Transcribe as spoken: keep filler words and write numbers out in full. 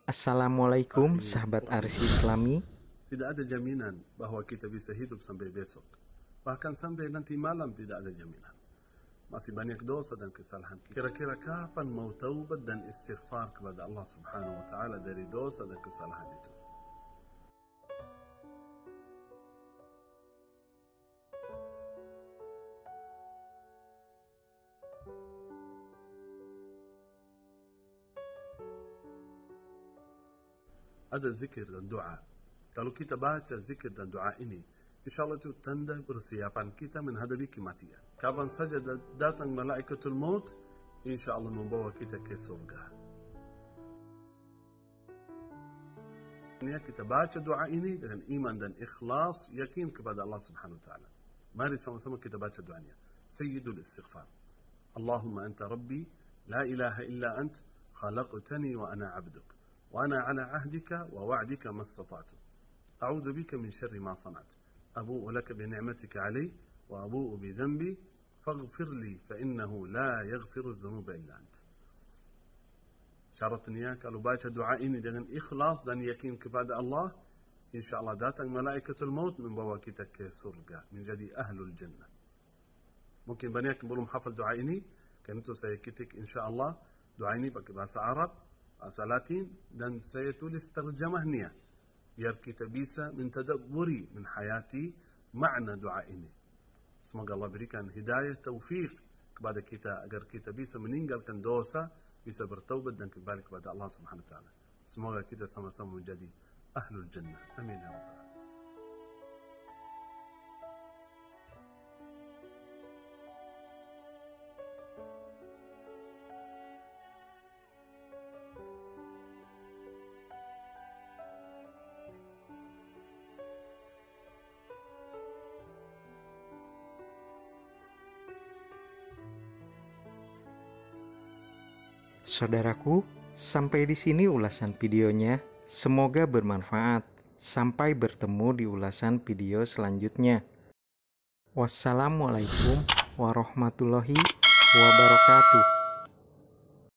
Assalamualaikum sahabat Arsi Islami. Tidak ada jaminan bahwa kita bisa hidup sampai besok. Bahkan sampai nanti malam tidak ada jaminan. Masih banyak dosa dan kesalahan. Kira-kira kapan mau taubat dan istighfar kepada Allah Subhanahu wa taala dari dosa dan kesalahan itu? Ada zikir dan doa. Kalau kita baca zikir dan doa ini, insya Allah itu tanda persiapan kita menghadapi kematian. Kapan saja datang malaikatul maut, insya Allah membawa kita ke surga. Kita baca doa ini dengan iman dan ikhlas, yakin kepada Allah Subhanahu wa taala. Mari sama-sama kita baca doanya. Sayyidul istighfar. Allahumma anta rabbi, la ilaha illa ant, khalaqtani wa ana abduk. وأنا على عهدك ووعدك ما استطعت أعوذ بك من شر ما صنعت أبوء لك بنعمتك علي وأبوء بذنبي فاغفر لي فإنه لا يغفر الذنوب إلا أنت. Syaratnya kalau baca doa ini dengan ikhlas dan yakin kepada Allah, insya Allah datang malaikatul maut membawa kita ke surga, menjadi ahlul jannah. Mungkin banyak yang belum hafal doa ini, karena itu saya ketik insya Allah doa ini pakai bahasa Arab, bahasa Latin, dan saya tulis terjemahnya biar kita bisa mentadabburi, menhayati makna doa ini. Semoga Allah berikan hidayah, taufik kepada kita agar kita bisa meninggalkan dosa, bisa bertaubat dan kembali kepada Allah Subhanahu wa taala. Semoga kita sama-sama menjadi ahlul jannah. Amin ya rabbal alamin. Saudaraku, sampai di sini ulasan videonya. Semoga bermanfaat. Sampai bertemu di ulasan video selanjutnya. Wassalamualaikum warahmatullahi wabarakatuh.